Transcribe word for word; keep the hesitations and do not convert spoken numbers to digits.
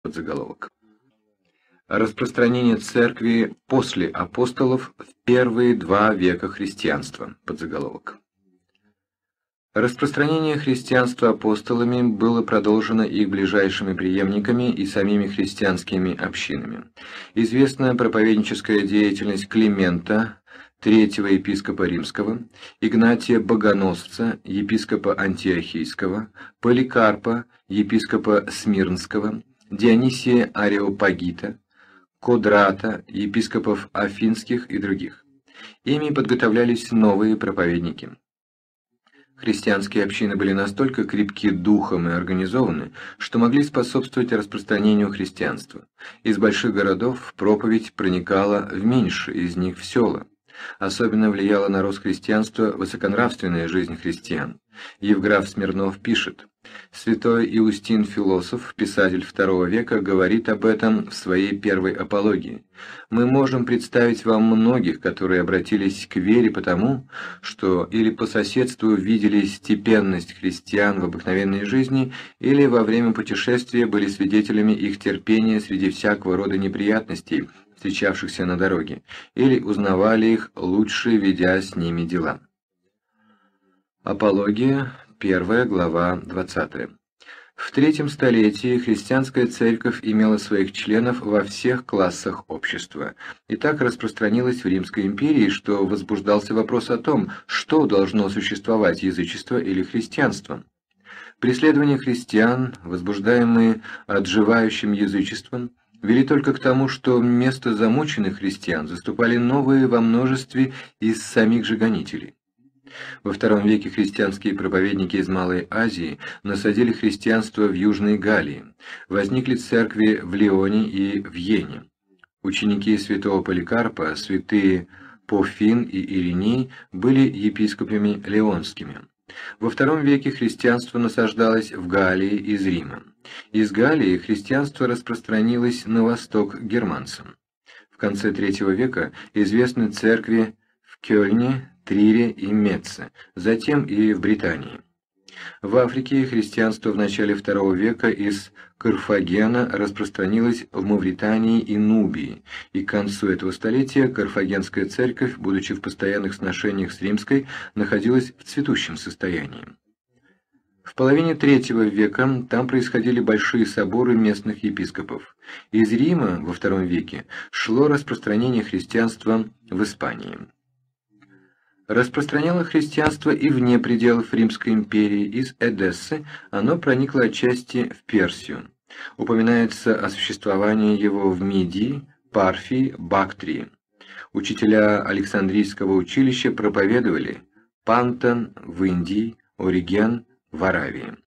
Подзаголовок. Распространение церкви после апостолов в первые два века христианства. Подзаголовок. Распространение христианства апостолами было продолжено их ближайшими преемниками и самими христианскими общинами. Известна проповедническая деятельность Климента, третьего епископа Римского, Игнатия Богоносца, епископа Антиохийского, Поликарпа, епископа Смирнского, Дионисия Ареопагита, Кодрата, епископов Афинских и других. Ими подготовлялись новые проповедники. Христианские общины были настолько крепки духом и организованы, что могли способствовать распространению христианства. Из больших городов проповедь проникала в меньшие из них в села. Особенно влияла на рост христианства высоконравственная жизнь христиан. Евграф Смирнов пишет: «Святой Иустин Философ, писатель второго века, говорит об этом в своей первой апологии. Мы можем представить вам многих, которые обратились к вере потому, что или по соседству видели степенность христиан в обыкновенной жизни, или во время путешествия были свидетелями их терпения среди всякого рода неприятностей, встречавшихся на дороге, или узнавали их, лучше ведя с ними дела». Апология, первая глава, двадцатая. В третьем столетии христианская церковь имела своих членов во всех классах общества, и так распространилась в Римской империи, что возбуждался вопрос о том, что должно существовать, язычество или христианство. Преследования христиан, возбуждаемые отживающим язычеством, вели только к тому, что вместо замученных христиан заступали новые во множестве из самих же гонителей. Во втором веке христианские проповедники из Малой Азии насадили христианство в Южной Галлии. Возникли церкви в Лионе и в Йене. Ученики святого Поликарпа, святые Пофин и Ириней, были епископами леонскими. Во втором веке христианство насаждалось в Галлии из Рима. Из Галлии христианство распространилось на восток к германцам. В конце третьего века известны церкви в Кёльне, Трире и Метце, затем и в Британии. В Африке христианство в начале второго века из Карфагена распространилось в Мавритании и Нубии, и к концу этого столетия Карфагенская церковь, будучи в постоянных сношениях с римской, находилась в цветущем состоянии. В половине третьего века там происходили большие соборы местных епископов. Из Рима во втором веке шло распространение христианства в Испании. Распространяло христианство и вне пределов Римской империи. Из Эдессы оно проникло отчасти в Персию. Упоминается о существовании его в Мидии, Парфии, Бактрии. Учителя Александрийского училища проповедовали: Пантон в Индии, Ориген в Аравии.